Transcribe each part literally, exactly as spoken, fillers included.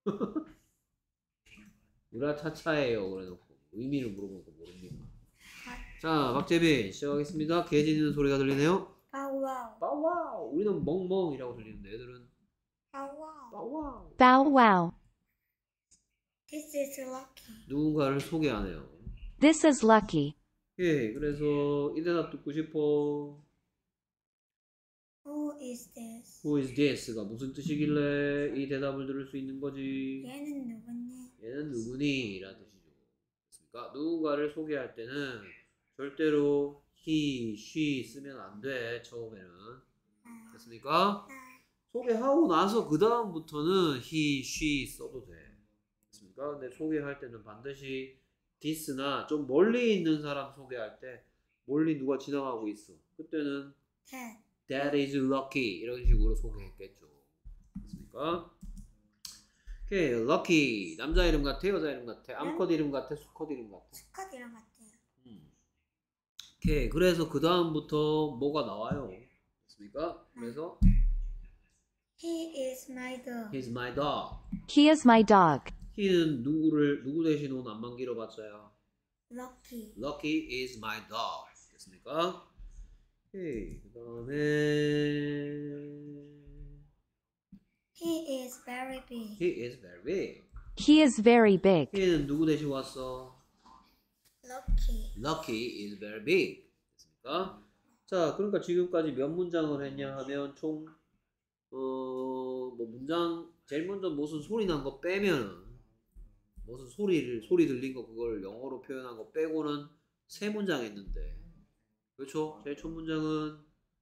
으라차차예요. 그래놓고 의미를 물어보니까 모릅니다. 자, 박재빈 시작하겠습니다. 개 짖는 소리가 들리네요. 바우와우. 빠와우. 우리는 멍멍이라고 들리는데 애들은 바우와우. 빠와우. Bow wow. This is lucky. 누군가를 소개하네요. This is Lucky. 예, 그래서 이 대답 듣고 싶어. Who is this? Who is this가 무슨 뜻이길래 이 대답을 들을 수 있는 거지? 얘는 누구니? 얘는 누구니? 라는 뜻이죠. 그렇습니까? 누군가를 소개할 때는 절대로 he, she 쓰면 안 돼. 처음에는. 아, 됐습니까? 아, 소개하고 나서 그 다음부터는 he, she 써도 돼. 됐습니까? 근데 소개할 때는 반드시 this나 좀 멀리 있는 사람 소개할 때 멀리 누가 지나가고 있어. 그때는 that. that is lucky 이런 식으로 소개했겠죠. 됐습니까? 오케이, lucky 남자 이름 같아, 여자 이름 같아, 암컷 이름 같아, 수컷 이름 같아. 수컷 이름 같아요. 음. 오케이, 그래서 그 다음부터 뭐가 나와요? 됐습니까? 그래서 He is my dog. he's my dog. He is my dog. he는 누구를 누구 대신 온 안만 길어봤자요. Lucky. Lucky is my dog. 됐습니까? 오케이, 그 다음에 He is very big. he is very big. He is very big. he는 누구 대신 왔어? Lucky. Lucky is very big. 됐습니까? 자, 그러니까 지금까지 몇 문장을 했냐 하면 총 어, 뭐 문장 제일 먼저 무슨 소리 난 거 빼면 무슨 소리를 소리 들린 거 그걸 영어로 표현한 거 빼고는 세 문장 했는데 그렇죠? 제일 첫 문장은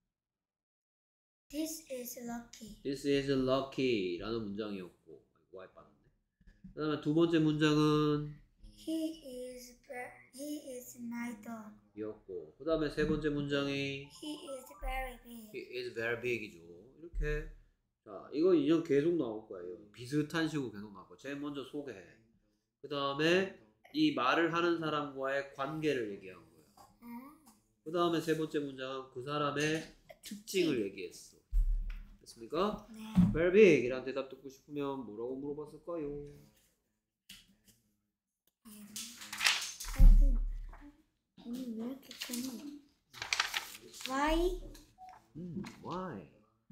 This is lucky. This is lucky 라는 문장이었고 와이 빠졌네. 그 다음에 두 번째 문장은 He is ver- he is my dog. 이었고 그 다음에 세 번째 문장이 He is very big. He is very big이죠. 이렇게 자 이거 인형 계속 나올 거예요. 비슷한 식으로 계속 나올 거예요. 제일 먼저 소개해. 그 다음에 이 말을 하는 사람과의 관계를 얘기한 거예요. 아, 그 다음에 세 번째 문장은 그 사람의 특징을 얘기했어. 됐습니까? 네. Very big 이란 대답 듣고 싶으면 뭐라고 물어봤을까요? 오늘 왜 이렇게 크니? Why? 음, why?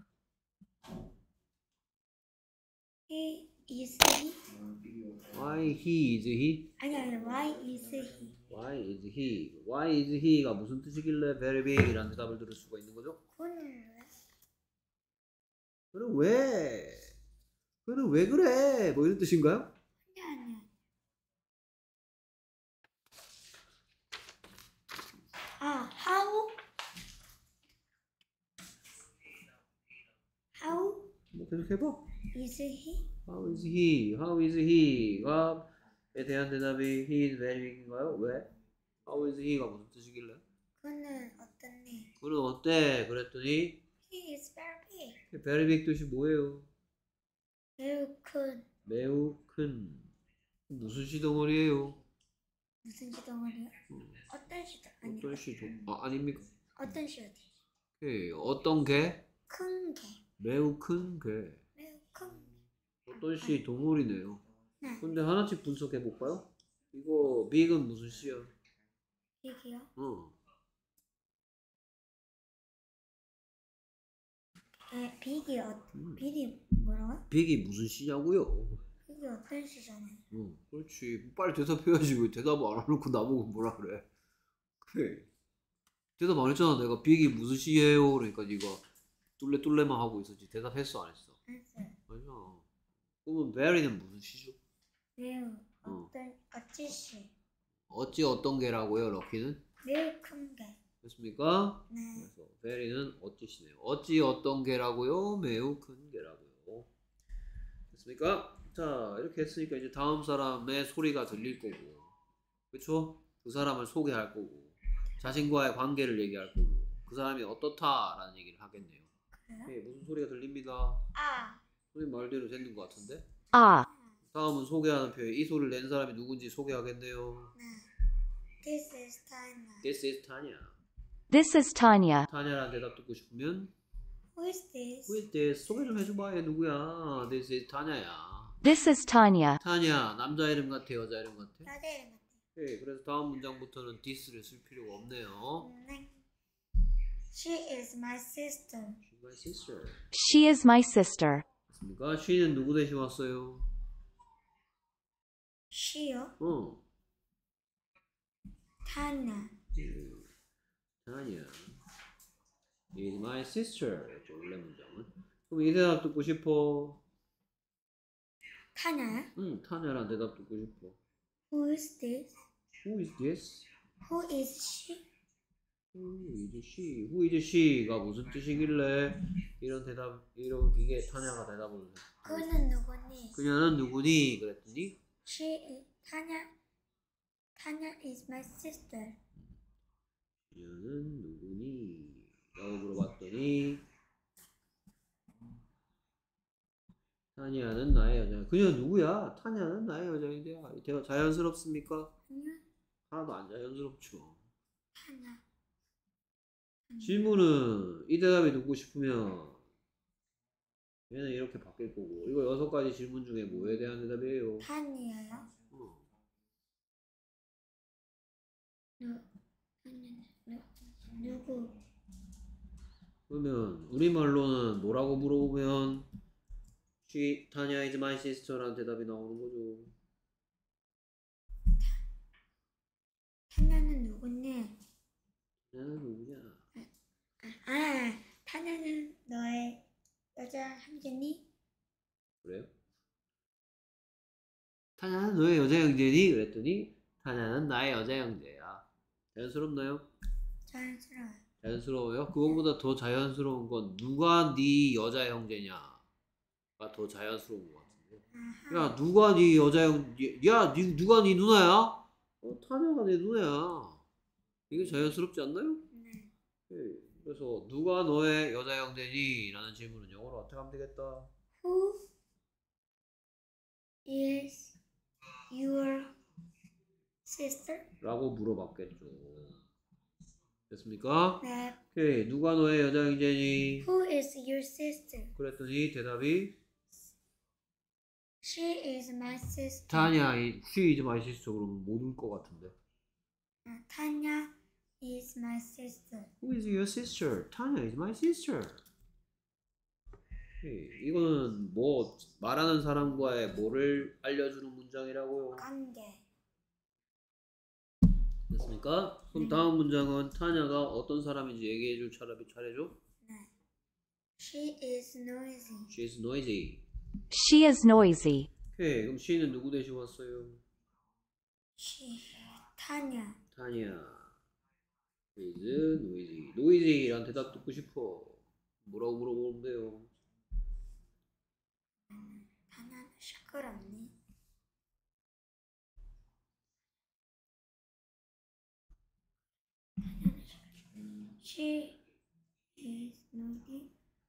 He is he? Why he is he? 아니 아니 why is he? Why is he? Why is he가 무슨 뜻이길래 very big 이란 대답을 들을 수가 있는 거죠? 그거는 왜? 그럼 왜? 그는 왜 그래? 뭐 이런 뜻인가요? 아니 아니. 아 how? How 뭐 계속 해봐. is he? How is he? How is he?가 에 대한 대답이 he is very big인가요? 왜? How is he가 무슨 뜻이길래? 그는 어떠니? 그는 어때? 그랬더니 He is very big. very big 뜻이 뭐예요? 매우 큰. 매우 큰 무슨 시덩어리예요? 무슨 시덩어리요? 음, 어떤 시덩 아니 어떤 시? 아, 아닙니까? 어떤 시 어디? 오케이. 어떤 개? 큰 개. 매우 큰 개. 매우 큰 개. 어떤 시 동물이네요. 네. 근데 하나씩 분석해 볼까요? 이거 big은 무슨 시야? 이게요? 어. 에 빅이 어 음. 빅이 뭐라고요? big이 무슨 시냐고요? 빅이 어떤 시잖아요. 응, 그렇지. 빨리 대답해야지. 왜 대답 안 해놓고 나보고 뭐라 그래? 그래. 대답 안 했잖아. 내가 빅이 무슨 시예요? 그러니까 네가 뚫레뚫레만 하고 있었지. 대답했어 안 했어? 알았어요. 아니야. 그러면 very는 무슨 시죠? 매우 어. 어떤 어찌 시? 어찌 어떤 개라고요? 럭키는? 매우 큰 개. 됐습니까? 네. 그래서 very는 어찌 시네요. 어찌 어떤 개라고요? 매우 큰 개라고요. 됐습니까? 자, 이렇게 했으니까 이제 다음 사람의 소리가 들릴 거고, 그쵸? 그 사람을 소개할 거고, 자신과의 관계를 얘기할 거고, 그 사람이 어떻다라는 얘기를 하겠네요. 그래요? 예, 무슨 소리가 들립니다. 아. 선생님 말대로 되는 것 같은데? Ah. 다음은 소개하는 표현. 이 소리를 낸 사람이 누군지 소개하겠네요. 네. This is Tanya. This is Tanya. This is Tanya. 타냐라는 대답 듣고 싶으면 Who is this? Who is this? 소개 좀 해줘봐. 얘 누구야? This is Tanya야. This is Tanya. 타냐 남자 이름 같아 여자 이름 같아? 여자 이름 같아. 네, 그래서 다음 문장부터는 this를 쓸 필요가 없네요. 네. She is my sister. She's my sister. She is my sister. 됐습니까? she는 누구 대신 왔어요? She요? 어. 타냐. 음, 타냐 is my sister. 였죠, 원래 문장은. 그럼 이 대답 듣고 싶어? 타냐야? 응, 타냐란 대답 듣고 싶어. Who is this? Who is this? Who is she? Who is she? Who is she가 무슨 뜻이길래 이런 대답, 이런 이게 타냐가 대답을 해. 그는 누구니? 그녀는 누구니? 그랬더니 She is 타냐. 타냐 is my sister. 그녀는 누구니? 라고 물어봤더니 타냐는 나의 여자. 그녀는 누구야? 타냐는 나의 여자인데 대화 자연스럽습니까? 아니요. 하나도 안 자연스럽죠. 타냐. 질문은 이 대답이 듣고 싶으면 얘는 이렇게 바뀔 거고 이거 여섯 가지 질문 중에 뭐에 대한 대답이에요? 타냐요? 어. 누, 타냐, 누, 누구? 그러면 우리말로는 뭐라고 물어보면 She, 타냐 is my sister라는 대답이 나오는 거죠. 타냐는 누구니? 나는 누구냐? 아, 타냐는 너의 여자 형제니? 그래요? 타냐는 너의 여자 형제니? 그랬더니 타냐는 나의 여자 형제야. 자연스럽나요? 자연스러워요. 자연스러워요? 그거보다 더 자연스러운 건 누가 네 여자 형제냐가 더 자연스러운 것 같은데. 아하. 야 누가 네 여자 형, 야 니, 누가 네 누나야? 어, 타냐가 내 누나야. 이게 자연스럽지 않나요? 네. 예, 그래서 누가 너의 여자 형제니? 라는 질문은 영어로 어떻게 하면 되겠다? Who is your sister? 라고 물어봤겠죠. 됐습니까? 네. 오케이, 누가 너의 여자 형제니? Who is your sister? 그랬더니 대답이 She is my sister. 타냐, she is my sister 그러면 못 올 것 같은데. 아, 타냐 is my sister. Who is your sister? 타냐 is my sister. 오케이, 이거는 뭐 말하는 사람과의 뭐를 알려주는 문장이라고요. 관계. 됐습니까? 그럼 다음 문장은 타냐가 어떤 사람인지 얘기해줄 차례 차례죠? 네. She is noisy. She is noisy. She is noisy. 오케이, 그럼 she는 누구 대신 왔어요? She. 타냐. 타냐 is noisy. noisy란 대답 듣고 싶어. 뭐라고 물어보면 돼요? 타냐는 시끄럽니? She is noisy.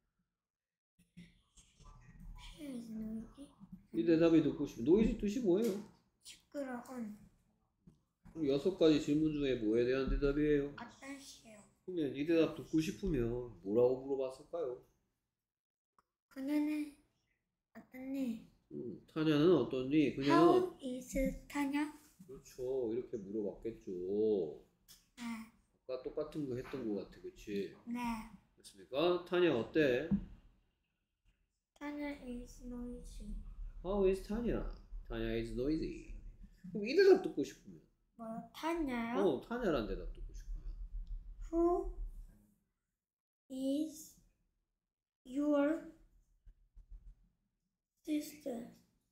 She is noisy. 이 대답이 듣고 싶어. noisy 뜻이 뭐예요? 시끄러운. 그럼 여섯 가지 질문 중에 뭐에 대한 대답이에요? 어떤 시요? 그러면 이 대답 듣고 싶으면 뭐라고 물어봤을까요? 그녀는 어떠니? 음, 타냐는 어떠니? 그녀는 How is 타냐? 그렇죠. 이렇게 물어봤겠죠. 네. 아까 똑같은 거 했던 거 같아, 그치? 네. 됐습니까? 타냐 어때? 타냐 is noisy. How is 타냐? 타냐 is noisy. 그럼 이 대답 듣고 싶으면 뭐 타냐요? 어, 타냐란 대답 듣고 싶으면 Who is your sister?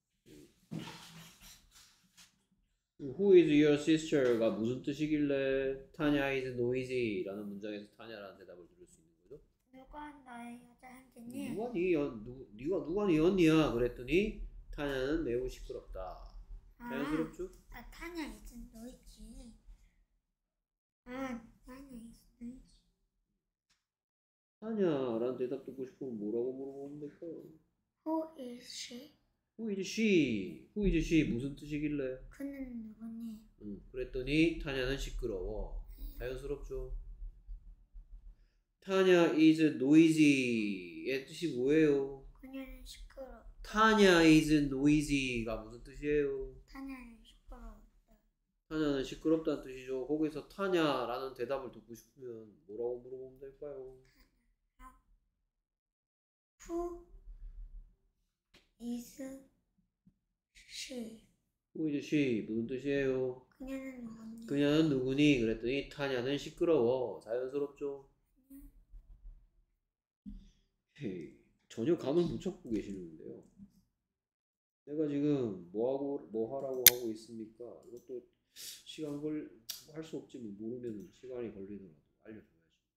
Who is your sister가 무슨 뜻이길래 타냐 is noisy 라는 문장에서 타냐라는 대답을 들을 수 있는 거죠? 누가 너의 여자 형제니? 누가 네 연, 누, 네가 누가 네 언니야? 그랬더니 타냐는 매우 시끄럽다. 자연스럽죠? 아, 타냐 is noisy. 아, 타냐 is noisy. 타냐라는 대답 듣고 싶으면 뭐라고 물어보면 될까요? Who is she? Who is she? Who is she? 무슨 뜻이길래? 그는 누구니? 음, 그랬더니 타냐는 시끄러워. 자연스럽죠? 타냐 is noisy의 뜻이 뭐예요? 그녀는 시끄럽다. 타냐 is noisy가 무슨 뜻이에요? 타냐는 시끄럽다. 타냐는 시끄럽다는 뜻이죠. 거기서 타냐라는 대답을 듣고 싶으면 뭐라고 물어보면 될까요? Who is she? Who is she? 무슨 뜻이에요? 그녀는 누구니? 그녀는 누구니? 그랬더니 타냐는 시끄러워. 자연스럽죠? 헤이, 전혀 감을 못 잡고 계시는데요. 내가 지금 뭐하고 뭐 하라고 하고 있습니까? 이것도 시간 걸 할 수 없지. 뭐 모르면 시간이 걸리더라도 알려줘야지.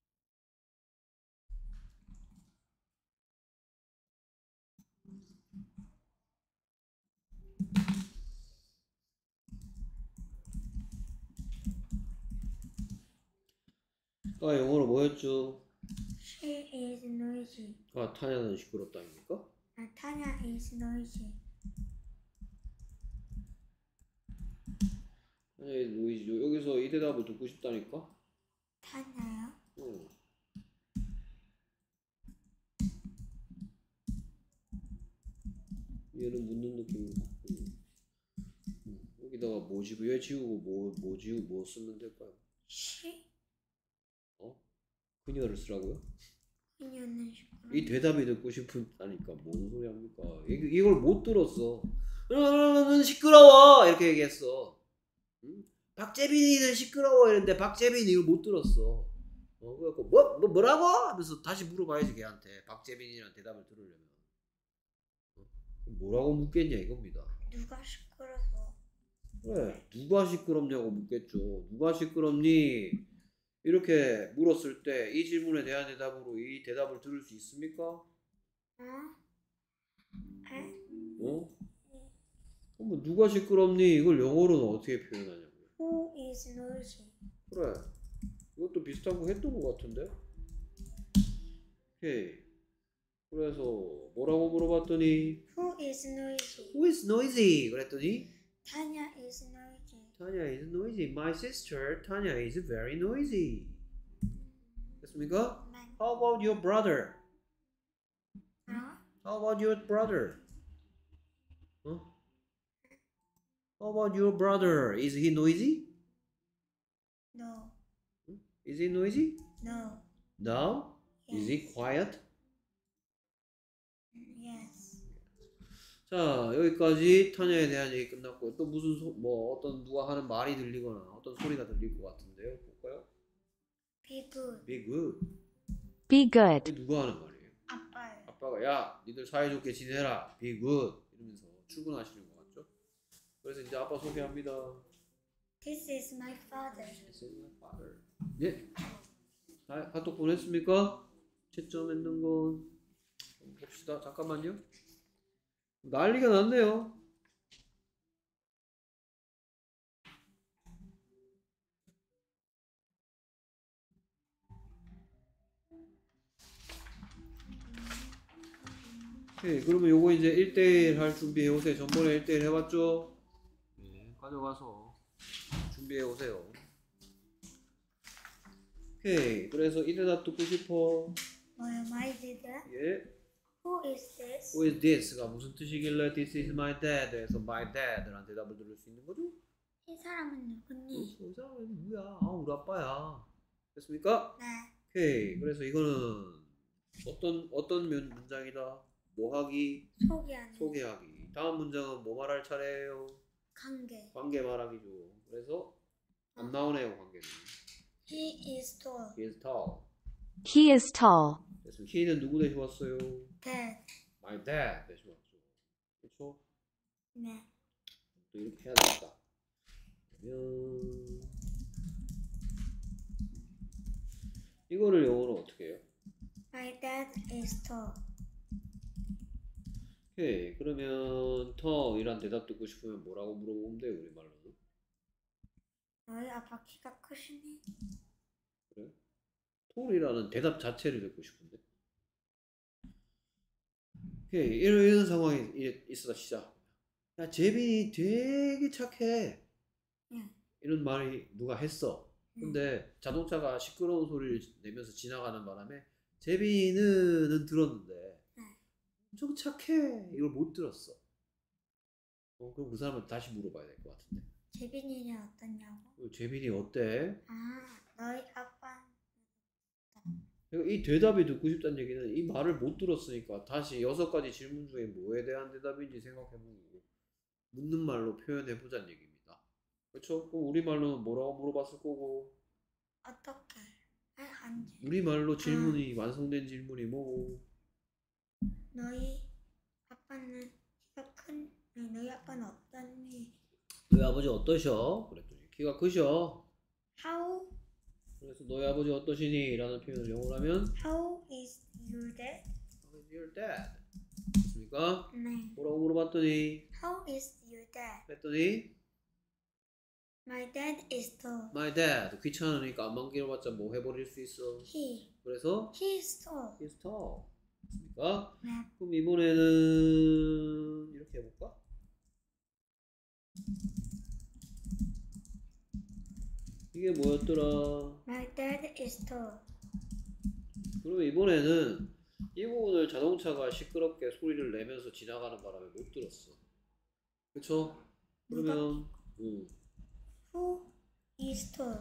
아, 영어로 뭐였죠? She is noisy. 아, 타냐는 시끄럽다입니까? 아, 타냐 is noisy. 타냐의 노이즈죠. 여기서 이 대답을 듣고 싶다니까? 타냐요? 응. 얘는 묻는 느낌이고. 응. 응. 여기다가 뭐 지우고 얘 지우고 뭐, 뭐 지우고 뭐 쓰면 될까요? She? 어? 그녀를 쓰라고요? 그녀는 시끄럽다. 이 대답이 듣고 싶다니까 뭔 소리 합니까? 이, 이걸 못 들었어. 는 시끄러워 이렇게 얘기했어. 응? 박재빈이는 시끄러워 이랬는데 박재빈이 이걸 못 들었어. 어, 그래갖고 뭐, 뭐 뭐라고? 하면서 다시 물어봐야지 걔한테 박재빈이란 대답을 들으려면. 어? 뭐라고 묻겠냐 이겁니다. 누가 시끄러워? 그래 누가 시끄럽냐고 묻겠죠. 누가 시끄럽니? 이렇게 물었을 때 이 질문에 대한 대답으로 이 대답을 들을 수 있습니까? 어? 에? 어? 그럼 누가 시끄럽니? 이걸 영어로는 어떻게 표현하냐고요. Who is noisy? 그래 이것도 비슷한 거 했던 것 같은데. 오케이. 그래서 뭐라고 물어봤더니 Who is noisy? Who is noisy? 그랬더니 타냐 is noisy. Tanya is noisy. My sister Tanya is very noisy. 됐습니까? 네. How about your brother? 어? How about your brother? 어? How about your brother? Is he noisy? No. Is he noisy? No. No? Is he Yes. quiet? Yes. 자 여기까지 타냐에 대한 얘기 끝났고 또 무슨 소, 뭐 어떤 누가 하는 말이 들리거나 어떤 소리가 들릴 것 같은데요. 볼까요? Be good. Be good. Be good. 이게 누가 하는 말이에요? 아빠요. 아빠가 야 니들 사이좋게 지내라. Be good. 이러면서 출근하시는 것 같죠? 그래서 이제 아빠 소개합니다. This is my father. This is my father. 예. 자, 카톡 보냈습니까? 채점했는 건 한번 봅시다. 잠깐만요. 난리가 났네요. 오케이, 그러면 요거 이제 일 대일 할 준비해 오세요. 전번에 일 대일 해봤죠? 네, 가져가서 준비해 오세요. 오케이, 그래서 이 대답 듣고 싶어. 뭐요? My dad? 예. Who is this? Who is this가 무슨 뜻이길래 This is my dad 에서 my dad라는 대답을 들을 수 있는 거죠? 이 사람은 누구니? 어, 이 사람은 누구야? 아, 우리 아빠야. 됐습니까? 네. 오케이, 그래서 이거는 어떤 어떤 문- 문장이다? 뭐하기? 소개하는. 소개하기. 다음 문장은 뭐 말할 차례예요? 관계. 관계 말하기죠. 그래서 안 나오네요, 관계는. He is tall. He is tall. He is tall. 그래서 he는 누구 대신 왔어요? Dad. My dad 대신 왔죠. 그렇죠? 네. 또 이렇게 해야 되겠다. 그러면 이거를 영어로 어떻게 해요? My dad is tall. 오케이, 그러면 tall이란 대답 듣고 싶으면 뭐라고 물어보면 돼요, 우리말로는? 너희 아빠 키가 크시니? 그래? tall이라는 대답 자체를 듣고 싶은데. 오케이, 이런, 이런 상황이 이- 있어다 시작. 야, 재빈이 되게 착해. 응. 이런 말이 누가 했어. 근데 자동차가 시끄러운 소리를 내면서 지나가는 바람에 재빈이는 들었는데 응. 엄청 착해. 이걸 못 들었어. 어, 그럼 그 사람한테 다시 물어봐야 될 것 같은데. 재빈이는 어떠냐고? 어, 재민이 어때? 아, 너희 아빠. 그러니까 이 대답이 듣고 싶다는 얘기는 이 말을 못 들었으니까 다시 여섯 가지 질문 중에 뭐에 대한 대답인지 생각해보고 묻는 말로 표현해보자는 얘기입니다. 그렇죠? 그럼 우리말로는 뭐라고 물어봤을 거고 어떻게? 아니, 안 돼. 우리말로 질문이 완성된 질문이 뭐고 너희 아빠는 키가 큰, 아니, 너희 아빠는 어떠니? 너희 아버지 어떠셔? 그랬더니 키가 크셔. How, 그래서 너희 아버지 어떠시니? 라는 표현을 영어로 하면 how is your dad? How is your dad? 됐습니까? 네. 뭐라고 물어봤더니 How is your dad? 그랬더니 My dad is tall. My dad 귀찮으니까 안만 길어봤자 뭐 해버릴 수 있어. He, 그래서 he is tall. He's tall. 됐습니까? 네. 그럼 이번에는 이렇게 해볼까? 이게 뭐였더라? My dad is tall. 그러면 이번에는 이 부분을 자동차가 시끄럽게 소리를 내면서 지나가는 바람에 못 들었어. 그쵸? 그러면 음, Who is tall?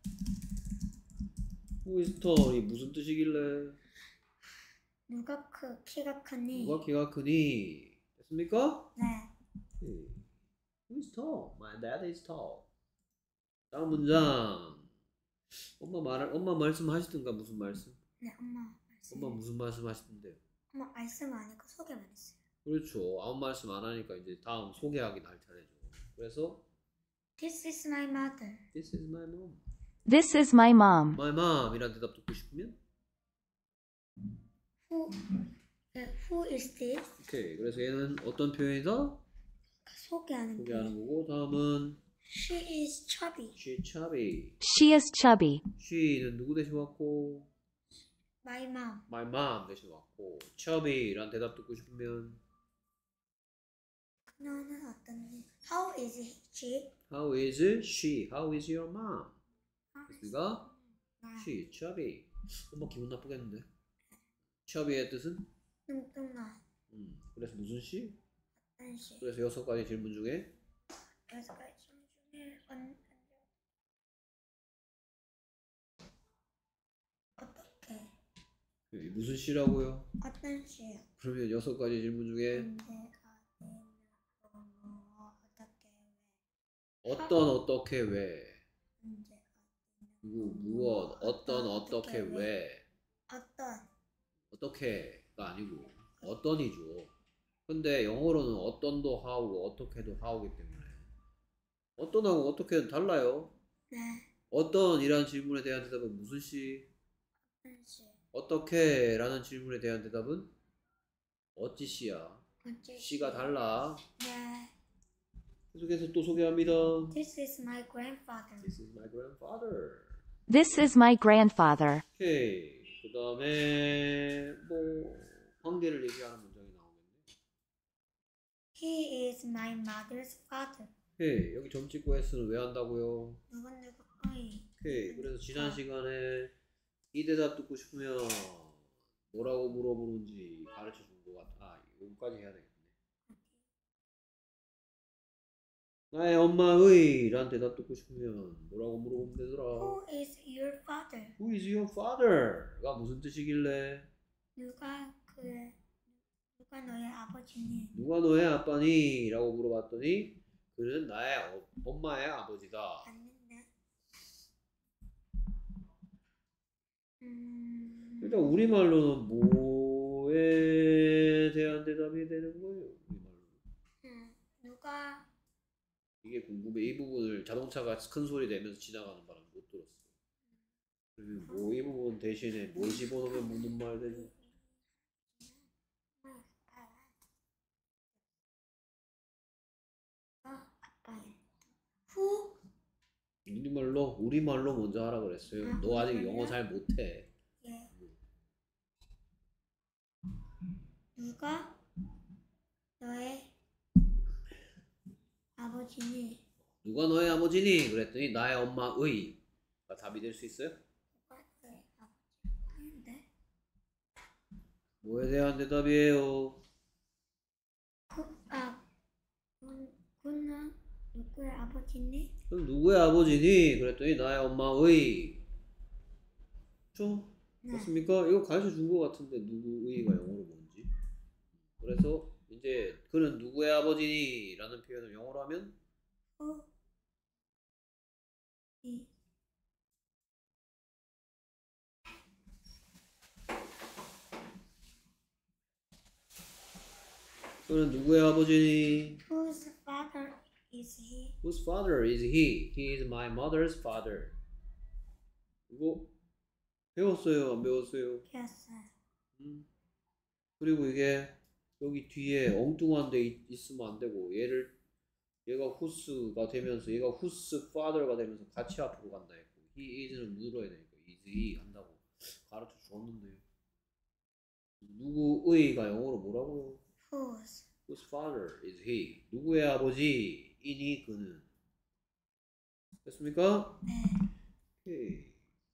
Who is tall? 이 무슨 뜻이길래? 누가 크, 키가 크니? 누가 키가 크니? 됐습니까? 네. 네. Who is tall? My dad is tall. 다음 문장. 엄마 말을 엄마 말씀하시던가 무슨 말씀? 네, 엄마 말씀. 엄마 무슨 말씀 하시던데요? 엄마 말씀 안 했고 소개만 했어요. 그렇죠. 아무 말씀 안 하니까 이제 다음 소개하기 날 차례죠. 그래서 This is my mother. This is my mom. This is my mom. My mom 이란 대답 듣고 싶으면 Who, 네, who is this? 오케이. 그래서 얘는 어떤 표현이다? 소개하는 소개하는 분. 거고 다음은 She is chubby. She chubby. She is chubby. She는 누구 대신 왔고 My mom. My mom 대신 왔고 chubby 이란 대답 듣고 싶으면 그녀는 어떤지. How is she? How is she? How is your mom? 됐습니까? 네. She is chubby. 엄마 기분 나쁘겠는데? chubby의 뜻은? 뚱뚱한. 음, 그래서 무슨 시? 어떤 시? 그래서 여섯 가지 질문 중에 여섯 가지 질문 중에 언, 어떻게? 그 무슨 시라고요? 어떤 시요? 그러면 여섯 가지 질문 중에 언제가 되나? 뭐, 어떻게 왜? 어떤 어떻게 왜 언제가 누구 무엇 어떤 어떻게 왜 어떤 어떻게가 아니고 어떤이죠. 근데 영어로는 어떤도 how고 어떻게도 how이기 때문에 어떤하고 어떻게는 달라요. 네 어떤이라는 질문에 대한 대답은 무슨 시? 어떤 시 어떻게 라는 질문에 대한 대답은 어찌 시야. 어째 시가 달라. 네 계속해서 또 소개합니다. This is my grandfather. This is my grandfather. This is my grandfather. 오케이. 그 다음에 뭐 관계를 얘기하는 문장이 나오겠네. He is my mother's father. 오케이. 여기 점 찍고 S는 왜 한다고요? 누군 누구 어이 오케이. 그래서 지난 시간에 이 대답 듣고 싶으면 뭐라고 물어보는지 가르쳐 준 것 같아. 아, 여기까지 해야 되겠네. 나의 엄마의 라는 대답 듣고 싶으면 뭐라고 물어보면 되더라. Who is your father? Who is your father? 가 무슨 뜻이길래? 누가 그 누가 너의 아버지니? 누가 너의 아빠니? 라고 물어봤더니 그는 나의 어, 엄마의 아버지다. 맞는데. 음. 일단 우리말로는 뭐에 대한 대답이 되는 거예요? 우리말로. 음, 누가 이게 궁금해. 이 부분을 자동차가 큰 소리 내면서 지나가는 바람에 못 들었어. 그러면 뭐 이 부분 대신에 뭘 집어넣으면 묻는 말 되지? 아, 아빠의. Who? 우리말로 우리말로 먼저 하라 그랬어요. 아, 너 아직 그러면요? 영어 잘 못해. 예. 누가 너의 아버지니? 누가 너의 아버지니? 그랬더니 나의 엄마의가 답이 될 수 있어요? 누가 너의 아버지? 아닌데. 뭐에 대한 대답이에요? 누구는 누구의 아버지니? 그럼 누구의 아버지니? 그랬더니 나의 엄마의. 그렇죠? 네. 맞습니까? 이거 가르쳐 준 것 같은데 누구의가 영어로 뭔지. 그래서 이제 그는 누구의 아버지니? 라는 표현을 영어로 하면 Who is 그는 누구의 아버지니? whose father is he? Whose father is he? He is my mother's father. 이거 배웠어요? 안 배웠어요? 배웠어요. 음. 그리고 이게 여기 뒤에 엉뚱한 데 있, 있으면 안 되고 얘를 얘가 whose가 되면서 얘가 whose father가 되면서 같이 앞으로 간다 했고 he is는 물어야 되니까 is he 한다고 가르쳐 줬는데 누구의가 영어로 뭐라고요? Whose? Whose father is he? 누구의 아버지이니 그는? 됐습니까? 네. 오케이.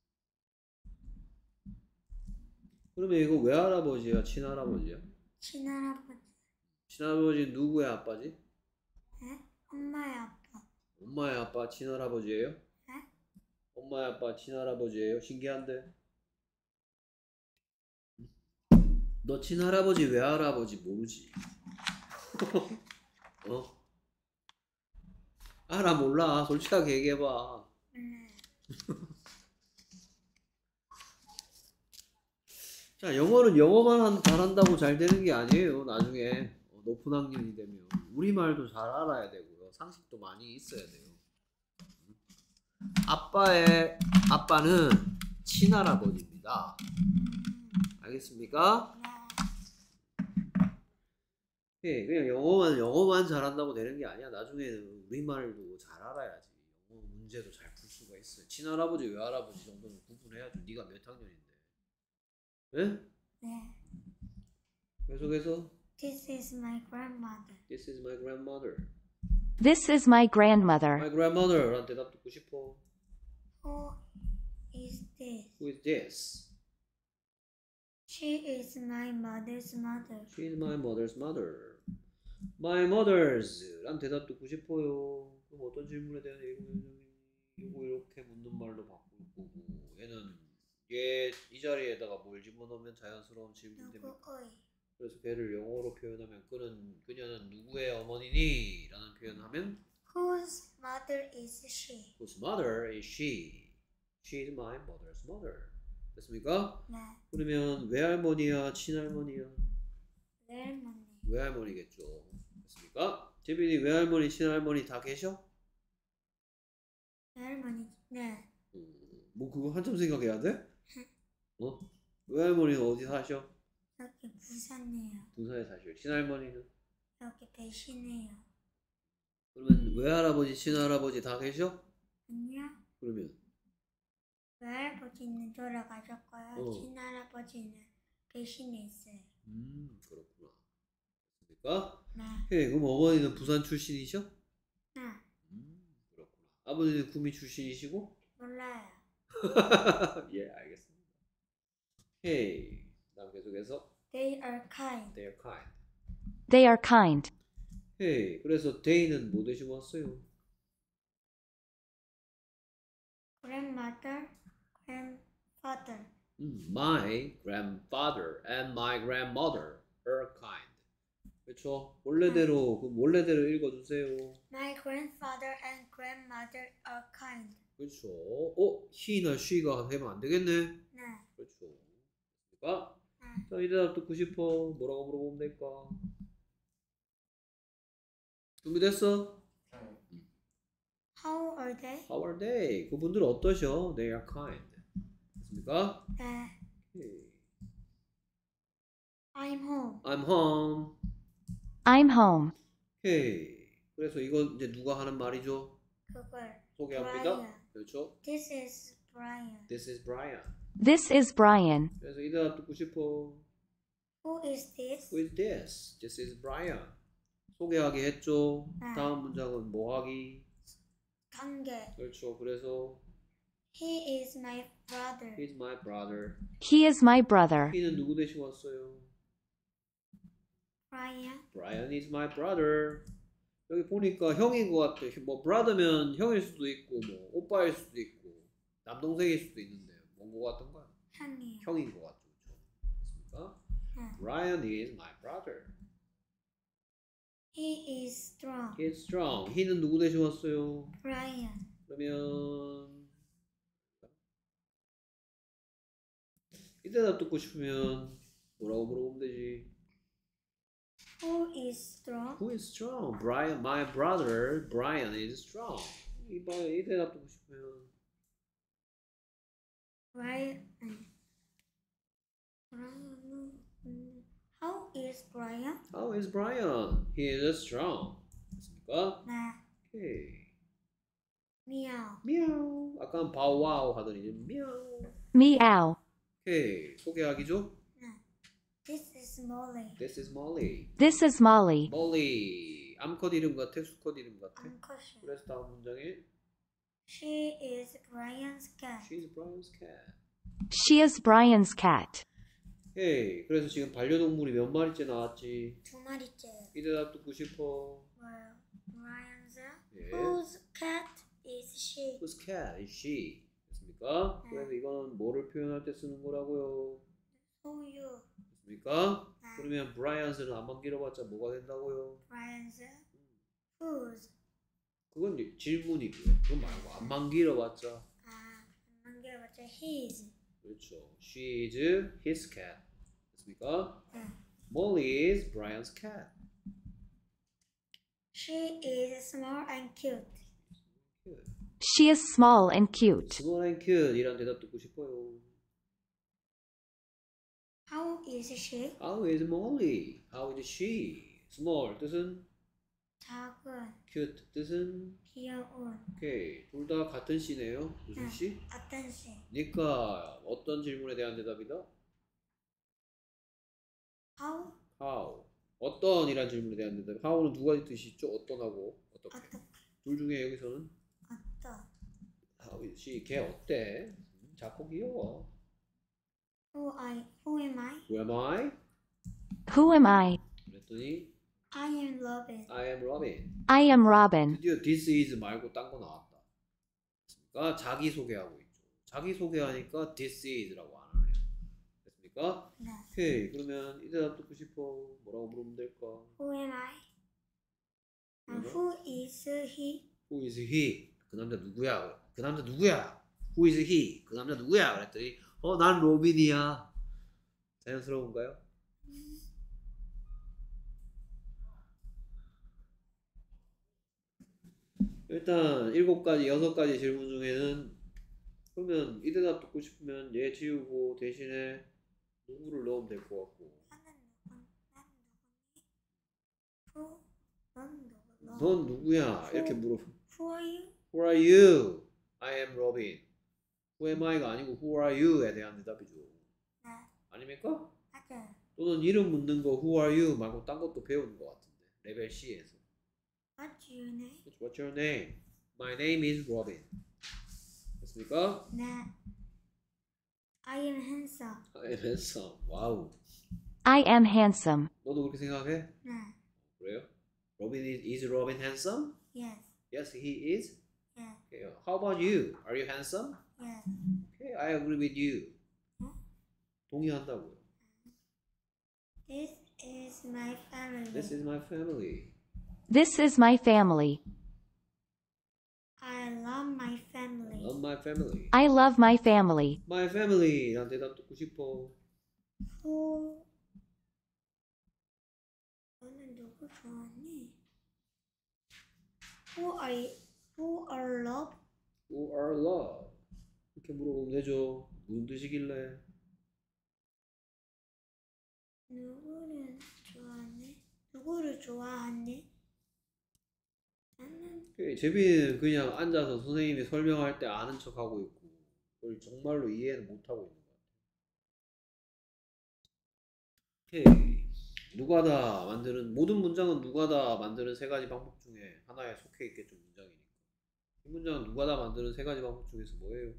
그러면 이거 외할아버지야 친할아버지야? 친할아버지. 친할아버지는 누구의 아빠지? 네? 엄마의 아빠. 엄마의 아빠 친할아버지예요? 네? 엄마의 아빠 친할아버지예요? 신기한데? 너 친할아버지 외할아버지 모르지? 어? 알아 몰라 솔직하게 얘기해봐. 네. 자 영어는 영어만 한- 잘한다고 잘 되는 게 아니에요. 나중에 어, 높은 학년이 되면 우리말도 잘 알아야 되고요. 상식도 많이 있어야 돼요. 아빠의 아빠는 친할아버지입니다. 알겠습니까? 예, 그냥 영어만 영어만 잘한다고 되는 게 아니야. 나중에는 우리말도 잘 알아야지. 영어 문제도 잘 풀 수가 있어요. 친할아버지, 외할아버지 정도는 구분해야죠. 네가 몇 학년인데. 예? 네. 계속해서 This is my grandmother. This is my grandmother. This is my grandmother. My grandmother. 란 대답 듣고 싶어. Who is this? Who is this? She is my mother's mother. She is my mother's mother. My mother's. 란 대답 듣고 싶어요. 그럼 어떤 질문에 대한 얘기는 이거 이렇게 묻는 말로 바꿀 거고 얘는 얘 이 자리에다가 뭘 집어넣으면 자연스러운 질문이 됩니다. 누구의? 그래서 걔를 영어로 표현하면 그는 그녀는 누구의 어머니니? 라는 표현하면 Whose mother is she? Whose mother is she? She is my mother's mother. 됐습니까? 네. 그러면 외할머니야 친할머니야? 외할머니. 외할머니겠죠. 됐습니까? 재빈이 외할머니 친할머니 다 계셔? 외할머니. 네. 음, 뭐 그거 한참 생각해야 돼? 어? 외할머니는 어디 사셔? 여기 부산이에요. 부산에 사셔. 친할머니는? 여기 배신해요. 그러면 외할아버지 친할아버지 다 계셔? 아니요. 그러면 외할아버지는 돌아가셨고요. 어. 친할아버지는 배신해 있어요. 음 그렇구나. 됐습니까? 네. 오케이, 그럼 어머니는 부산 출신이셔? 네. 음 그렇구나. 아버지는 구미 출신이시고? 몰라요. 예 알겠습니다. 오케이. 다음 계속해서 They are kind. They are kind. They are kind. 오케이. 그래서 they는 뭐 대신 왔어요? Grandmother, grandfather. 음, my grandfather and my grandmother are kind. 그렇죠? 원래대로 그럼 원래대로 읽어주세요. My grandfather and grandmother are kind. 그렇죠. 어? he나 she가 되면 안 되겠네. 네. 그렇죠. 그러니까 네. 자, 이 대답 듣고 싶어. 뭐라고 물어보면 될까? 준비됐어? How are they? How are they? 그분들 어떠셔? They are kind. 됐습니까? 네. 오케이. I'm home. I'm home. I'm home. 오케이. 그래서 이거 이제 누가 하는 말이죠? 그걸. 소개합니다. Brian. 그렇죠? This is Brian. This is Brian. This is Brian. 그래서 이 대답 듣고 싶어. Who is this? Who is this? This is Brian. 소개하기 했죠. 네. 다음 문장은 뭐 하기? 관계. 그렇죠. 그래서 He is my brother. he's my brother. He is my brother. he는 누구 대신 왔어요? Brian. Brian is my brother. 여기 보니까 형인 것 같아. 뭐 brother면 형일 수도 있고 뭐 오빠일 수도 있고 남동생일 수도 있는데 뭔 것 같은 거야? 형이요. 형인 것 같죠. 그렇죠? 됐습니까? 응. Brian is my brother. He is strong. He is strong. he는 누구 대신 왔어요? Brian. 그러면 이 대답 듣고 싶으면 뭐라고 물어보면 되지? Who is strong? Who is strong? Brian, my brother Brian is strong. 이봐, 이 대답 듣고 싶으면 Brian. Brian. 음, How is Brian? How is Brian? He is strong. 됐습니까? 네. 오케이. 미야오. 미야오. 아까 바우와우 하더니 이제 미야오. Meow. 오케이. 소개하기죠? 네. This is Molly. This is Molly. This is Molly. Molly. 암컷 이름 같아? 수컷 이름 같아? 암컷이. 그래서 다음 문장에 She is Brian's cat. She's Brian's cat. She is Brian's cat. 오케이. 그래서 지금 반려동물이 몇 마리째 나왔지? 두 마리째. 이 대답 듣고 싶어. Well, Brian's 예. whose cat is she? Whose cat is she? 됐습니까? 네. 그래서 이거는 뭐를 표현할 때 쓰는 거라고요? 소유. 됐습니까? 네. 그러면 Brian's 안만 길어봤자 뭐가 된다고요? Brian's whose? 그건 이제 질문이고요. 그건 말고 안만 길어봤자 아, 만개봤자 his. 그렇죠. She is his cat. 됐습니까? 네. Molly is Brian's cat. She is small and cute. Cute. She is small and cute. Small and cute 이란 대답 듣고 싶어요. How is she? How is Molly? How is she? Small 뜻은 작은, cute 뜻은 귀여운. 오케이. 둘 다 같은 씨네요. 무슨 응. 씨? 어떤 씨? 그러니까 어떤 질문에 대한 대답이다? How? How. 어떤 이란 질문에 대한 대답. How는 두 가지 뜻이 있죠. 어떤하고 어떻게. 어떻게? 둘 중에 여기서는 어떤? How is she? 걔 어때? 음, 작고 귀여워. Who I? Who am I? Who am I? Who am I? 그랬더니 I am Robin. I am Robin. I am Robin. 드디어 this is 말고 딴 거 나왔다. 됐습니까? 자기 소개하고 있죠. 자기 소개하니까 this is라고 안 하네요. 됐습니까? 네. 오케이. 그러면 이 대답 듣고 싶어. 뭐라고 물으면 될까? Who am I? And 뭐죠? who is he? Who is he? 그 남자 누구야? 그 남자 누구야? Who is he? 그 남자 누구야? 그랬더니 어, 난 로빈이야. 자연스러운가요? 일단 일곱 가지, 여섯 가지 질문 중에는 그러면 이 대답 듣고 싶으면 얘 지우고 대신에 누구를 넣으면 될 것 같고. 나는 누군? 나는 누구니? Who? 넌 누구? 너? 넌 누구야? 이렇게 물어보. Who are you? Who are you? I am Robin. Who am I가 아니고 Who are you에 대한 대답이죠. 네. 아닙니까? 맞아요. 또는 이름 묻는 거 Who are you 말고 딴 것도 배우는 것 같은데. 레벨 C에서. What's your name? What's your name? My name is Robin. 됐습니까? 네. I am handsome. I am handsome. 와우. I am handsome. 너도 그렇게 생각해? 네. 그래요? Robin is, is Robin handsome? Yes. Yes, he is. Yes. Okay. How about you? Are you handsome? Yes. Okay, I agree with you. 어? 동의한다고요. This is my family. This is my family. This is my family. I love my I family. love my family. I love my family. My family. 난 대답 듣고 싶어. Who? 너는 누구 좋아하니? Who are you? Who are love? Who are love? 이렇게 물어보면 되죠. 무슨 뜻이길래? 누구를 좋아하니? 누구를 좋아하니? 나는 오케이, 재빈이는 그냥 앉아서 선생님이 설명할 때 아는 척하고 있고 그걸 정말로 이해는 못하고 있는 것 같아요. 오케이. 누가다 만드는 모든 문장은 누가다 만드는 세 가지 방법 중에 하나에 속해 있겠죠. 문장이니까. 이 문장은 누가다 만드는 세 가지 방법 중에서 뭐예요?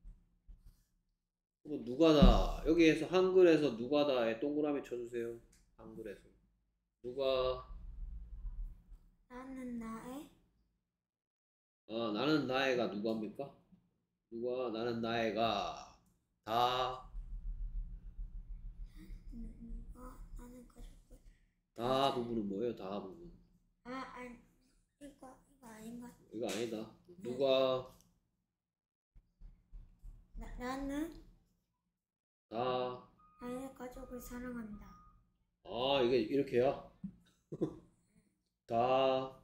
그러면 누가다 여기에서 한글에서 누가다에 동그라미 쳐주세요. 한글에서 누가 나 나는 나의 아, 나는 나애가 누구 합니까? 누가 나는 나애가 다, 누가 나는 가족을 다 부분은 뭐예요? 다 부분. 아 아니 이거 이거 아닌가? 이거 아니다. 누가 나, 나는 다, 나의 가족을 사랑한다. 아, 이게 이렇게야? 다,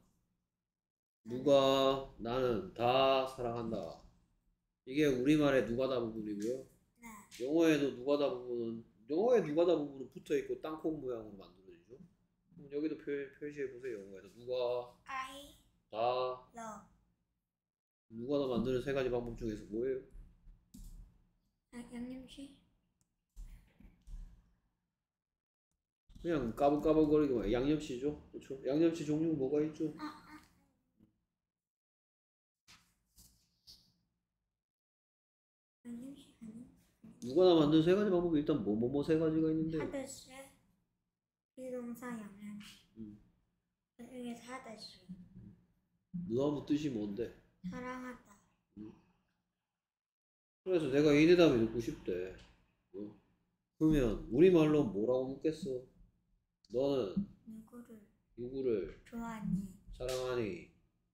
누가 나는 다 사랑한다. 이게 우리말의 누가다 부분이고요. 네. 영어에도 누가다 부분은 영어의 누가다 부분은 붙어 있고 땅콩 모양으로 만들어지죠. 그럼 여기도 표, 표시해 보세요. 영어에서 누가 I 다 love 누가다 만드는 세 가지 방법 중에서 뭐예요? 아, 양념치 그냥 까불까불거리기만 양념치죠. 그렇죠? 양념치 종류 뭐가 있죠? 양념치 아니 누가다 만드는 세 가지 방법이 일단 뭐뭐뭐 세 가지가 있는데 하듯이 비동사 양념 음. 그중에 하듯이 너무 뜻이 뭔데? 사랑하다. 그래서 내가 이 대답이 듣고 싶대. 어? 그러면 우리말로 뭐라고 묻겠어? 너는 누구를 누구를 좋아하니? 사랑하니?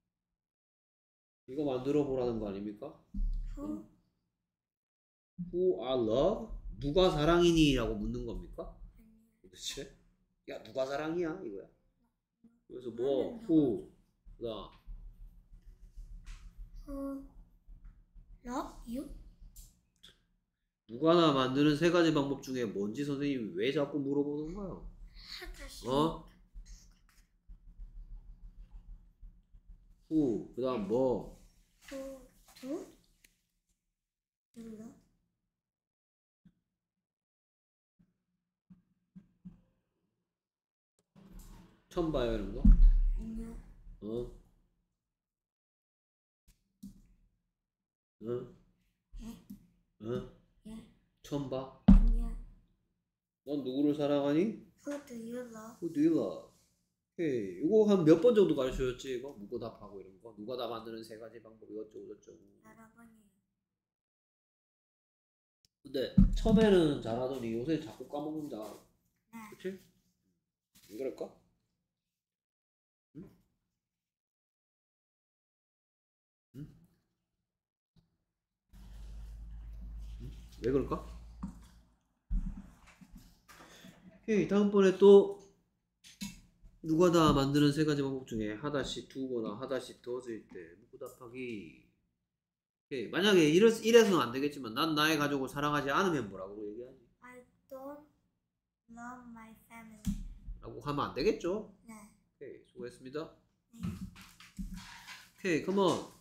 이거 만들어 보라는 거 아닙니까? Who Who I love? 누가 사랑이니? 라고 묻는 겁니까? 도대체? 야 누가 사랑이야? 이거야. 그래서 뭐 who 그다음 who love you? 누가나 만드는 세 가지 방법 중에 뭔지 선생님이 왜 자꾸 물어보는 거야? 하듯이 어? who 그다음 뭐 who do you love? 처음 봐요 이런 거? 아니요. 어? 응? 예. 응? 예. 처음 봐? 아니요. 넌 누구를 사랑하니? Who do you love? Who do you love? 오케이. 이거 한 몇 번 정도 가르쳐줬지 이거? 묻고 답하고 이런 거 누가 다 만드는 세 가지 방법 이것저것 저쩌고 여러분이 근데 처음에는 잘하더니 요새 자꾸 까먹는다 네. 그치? 왜 그럴까? 응? 응? 응? 왜 그럴까? 오케이 다음번에 또 누가 다 만드는 세 가지 방법 중에 하다시 두거나 하다시 더즈일 때 묻고 답하기 오케이. 만약에 이래, 이래서는 안 되겠지만 난 나의 가족을 사랑하지 않으면 뭐라고 얘기하지? I don't love my family. 라고 하면 안 되겠죠? 네. 오케이 수고했습니다 네. 오케이 컴온